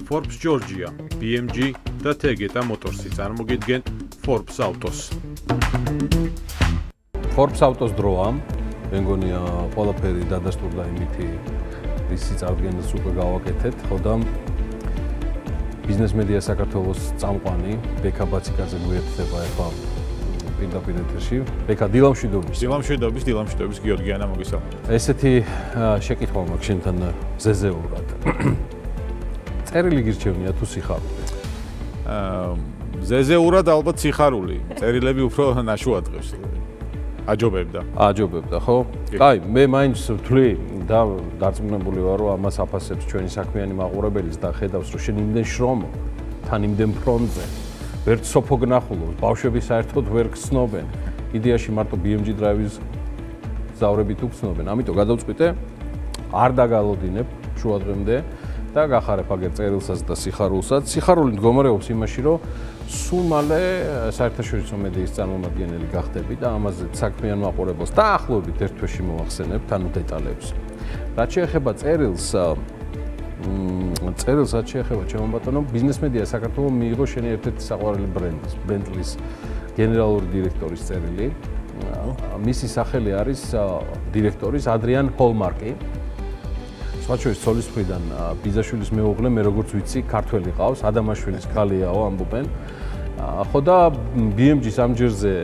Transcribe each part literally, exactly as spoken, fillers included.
Forbes Georgia, B M G და Tegeta Motors-ი წარმოგიდგენ Forbes Autos. Forbes Autos დროა, მე მგონია ყველაფერი დადასტურდა იმითი ისი წარდგენას უკვე გავაკეთეთ, ხო და ბიზნეს მედია საქართველოს წამყვანი ბექა ბაციკაძე გვერდება ახლა პირდაპირ ეთერში. ბექა დილამშვიდობის. დილამშვიდობის, დილამშვიდობის გიორგიანა მოგესალმებით. ესეთი შეკითხვა მაქვს შენთან ზეზეურად. წერილი გირჩევნია თუ სიხარული? აა ზეზეურად ალბათ სიხარული. წერილები უფრო ნაშუადღებს. აჯობებდა. აჯობებდა, ხო? კაი, მე მაინც ვთვლი და დარწმუნებული ვარ, რომ ამას აფასებს ჩვენი საქმიანი მაყურებელიც და ხედავს, რომ შენ იმდენ შრომობ, თან იმდენ ფრონტზე. ვერც სოფო გნახულობს, ბავშვები საერთოდ ვერ გცნობენ. იდეაში მარტო B M G დრაივის ზავრებით უგცნობენ. ამიტომ გადავწყვიტე არ დაგალოდინებ შუადღემდე და გახარებ აგერ წერილსაც და სიხარულსაც. სიხარული მდგომარეობს იმაში, რომ სულ მალე საერთაშორისო მედიის წარმომადგენელი გახდები და ამაზე საქმიან მაყურებელს დაახლოებით ერთ თვეში მოვახსენებთ ანუ დეტალებს. რაც შეეხება წერილს, წერილს რაც შეეხება ჩემო ბატონო, ბიზნეს მედია საქართველოს მიიღო შენი ერთ-ერთი საყვარელი ბრენდის, Bentley-ის გენერალური დირექტორის წერილი. მისი სახელი არის დირექტორის ადრიან ჰოლმარკი. სხვა შორის ცოლის მხრიდან ბიზაშვილის მეუღლე, მე როგორც ვიცი, ქართველი ყავს, ადამაშვილის ქალიაო ამბობენ. ხო და B M G-ს ამ ჯერზე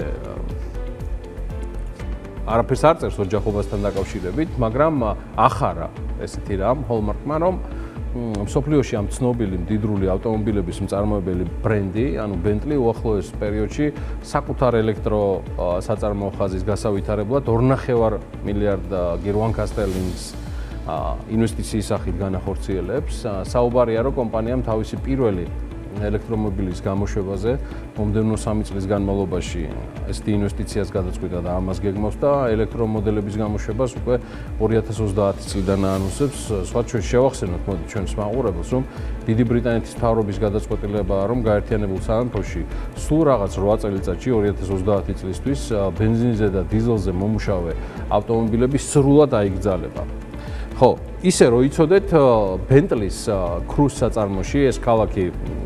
არაფერს არ წერს ოჯახობასთან დაკავშირებით, მაგრამ ახარა ესეთი რამ ჰოლმარკმა, რომ მსოფლიოში ამ ცნობილი მდიდრული ავტომობილების მწარმოებელი ბრენდი, ანუ Bentley უახლოეს პერიოდში საკუთარ ელექტრო საწარმოო ხაზის გასავითარებლად ორ ნახევარ მილიარდ გირვანკა სტერლინგს ინვესტიციის სახით განახორციელებს. საუბარია, რომ კომპანიამ თავისი პირველი ელექტრომობილის გამოშვებაზე მომდევნო სამი წლის განმავლობაში ესეთი ინვესტიციას გადაწყვიტა და ამას გეგმავს და ელექტრომოდელების გამოშვებას უკვე ორი ათას ოცდაათი წლიდან აანონსებს. სხვა შორის შევახსენოთ მოდი ჩვენს მაყურებელს, რომ დიდი ბრიტანეთის მთავრობის გადაწყვეტილებაა, რომ გაერთიანებულ სამეფოში სულ რაღაც რვა წელიწადში ორი ათას ოცდაათი წლისთვის ბენზინზე და დიზელზე მომუშავე ავტომობილები სრულად აიგზალება. ხო, ისე რომ იცოდეთ, Bentley-ს კრუზ საწარმოში ეს ქალაქი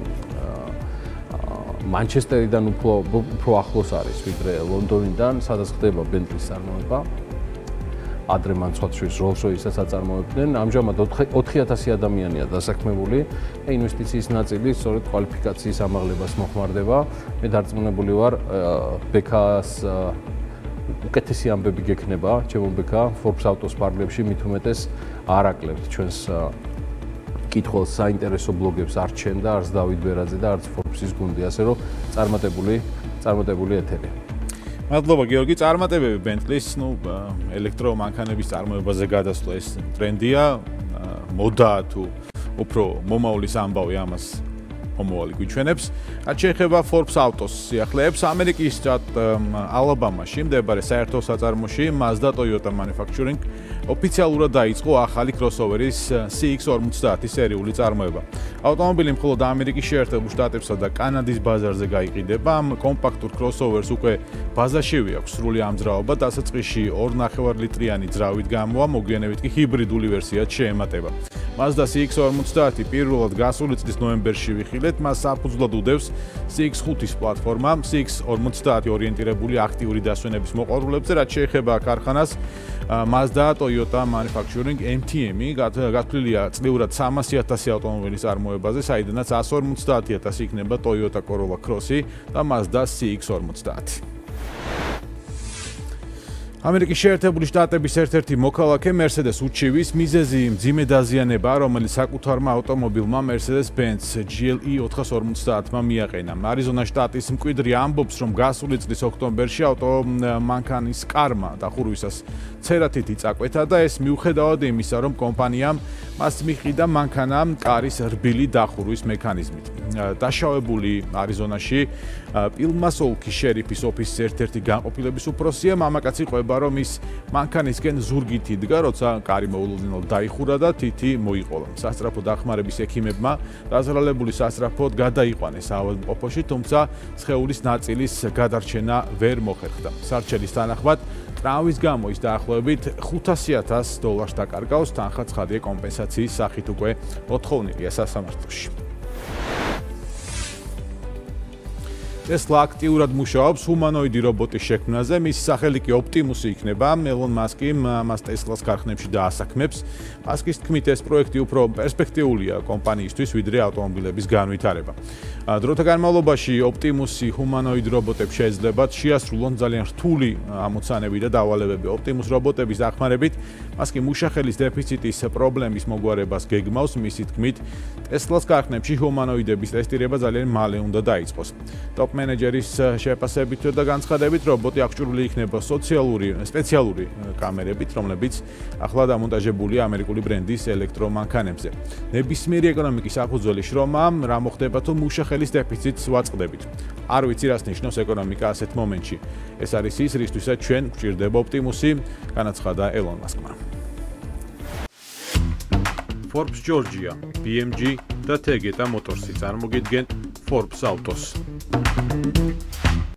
მანჩესტერიდან უფრო უფრო ახლოს არის ვიდრე ლონდონიდან, სადაც ხდება Bentley-ს წარმოება. ადრე მან სხვა შორის Rolls-Royce-საც აწარმოებდნენ. ამჟამად ოთხი ათასი ადამიანია დასაქმებული და ინვესტიციის ნაწილი სწორედ კვალიფიკაციის ამაღლებას მოხმარდება. მე დარწმუნებული ვარ, ბექას უკეთესი ამბები გექნება, ჩემო ბექა, Forbes Autos პარლებში მით უმეტეს არ აკლებთ ჩვენს კითხულს საინტერესო ბლოგებს არც ჩვენ და არც დავით ბერაძე და არც Forbes-ის გუნდი, ასე რომ წარმატებული, წარმატებული ეთერია. მადლობა გიორგი, წარმატებები Bentley-ს, ნუ ელექტრომანქანების წარმოებაზე გადასვლა ეს ტრენდია, მოდაა თუ უფრო მომავლის ამბავი ამას მომავალი გვიჩვენებს. რაც შეეხება Forbes Autos სიახლეებს, ამერიკის შტატ ალაბამაში მდებარე საერთო საწარმოში Mazda Toyota Manufacturing ოფიციალურად დაიწყო ახალი crossover-ის C X ორმოცდაათი სერიული წარმოება. ავტომობილი მხოლოდ ამერიკის შეერთებულ შტატებსა და კანადის ბაზარზე გაიყიდება. ამ კომპაქტურ crossover-ს უკვე ბაზაშივი აქვს სრული ამძრავობა, დასაწყისში ორ ნახევარ ლიტრიანი ძრავით გამოვა, მოგვიანებით კი ჰიბრიდული ვერსიაც შეემატება. Mazda C X ორმოცდაათი პირველად გასული წლის ნოემბერში ვიხილეთ, მას საფუძვლად უდევს C X ხუთის პლატფორმა, C X ორმოცდაათი ორიენტირებული აქტიური დასვენების მოყვარულებზე, რაც შეეხება ქარხანას, Mazda Toyota Manufacturing M T M-ი გათვლილია წლიურად სამასი ათასი ავტომობილის წარმოებაზე, საიდანაც εκατს ორმოცდაათი ათასი იქნება Toyota Corolla Cross-ი და Mazda C X ორმოცდაათი. ამერიკის შეერთებული შტატების ერთ-ერთი მოქალაქე Mercedes უჩივის მიზეზი მძიმე დაზიანება, რომელიც საკუთარმა ავტომობილმა Mercedes-Benz G L E ოთხას ორმოცდაათმა მიაყენა. არიზონას შტატის მკვიდრი ამბობს, რომ გასული წლის ოქტომბერში ავტომანქანის კარმა დახურვისას ცერათით იწაკვეთა და ეს მიუხედავად იმისა, რომ კომპანიამ მას მიჰყიდა მანქანა კარის რბილი დახურვის მექანიზმით. დაშავებული არიზონაში პილმას ოლქის შერიფის ოფისის ერთ-ერთი განყოფილების უფროსია, მამაკაცი ყვება, რომ ის მანქანისკენ ზურგით იდგა, როცა კარი მოულოდნელად დაიხურა და თითი მოიყოლა. სასწრაფო დახმარების ექიმებმა დაზრალებული სასწრაფოდ გადაიყვანეს ავადმყოფოში, თუმცა სხეულის ნაწილის გადარჩენა ვერ მოხერხდა. სარჩელის თანახმად ტრავმის გამო ის დაახლოებით ხუთასი ათას დოლარს დაკარგავს, თანხა ცხადია კომპენსაციის სახით უკვე მოთხოვნილია სასამართლოში. Tesla აქტიურად მუშაობს ჰუმანოიდი რობოტის შექმნაზე, მისი სახელი კი ოპტიმუსი იქნება. ელონ მასკი მას Tesla-ს ქარხნებში დაასაქმებს. მასკის თქმით, ეს პროექტი უფრო პერსპექტიულია კომპანიისთვის, ვიდრე ავტომობილების განვითარება. დროთა განმავლობაში ოპტიმუსი ჰუმანოიდ რობოტებს შეეძლებათ შეასრულონ ძალიან რთული ამოცანები და დავალებები. ოპტიმუს რობოტების დახმარებით მასკი მუშახელის დეფიციტის პრობლემის მოგვარებას გეგმავს. მისი თქმით, Tesla-ს ქარხნებში ჰუმანოიდების ტესტირება ძალიან მალე უნდა დაიწყოს. Top მენეჯერის შეფასებით და განცხადებით, რობოტი აღჭურვილი იქნება სოციალური სპეციალური კამერებით, რომლებიც ახლა დამონტაჟებულია ამერიკული ბრენდის ელექტრომანქანებზე. ნებისმიერი ეკონომიკის საფუძველი შრომა, რა მოხდება თუ მუშახელის დეფიციტს ვაწყდებით. არ ვიცი, რას ნიშნავს ეკონომიკა ასეთ მომენტში. ეს არის ის, რისთვისაც ჩვენ გვჭირდება ოპტიმუსი, განაცხადა ელონ მასკმა. Forbes Georgia, B M G და Tegeta Motors-ი წარმოგიდგენ Forbes Autos.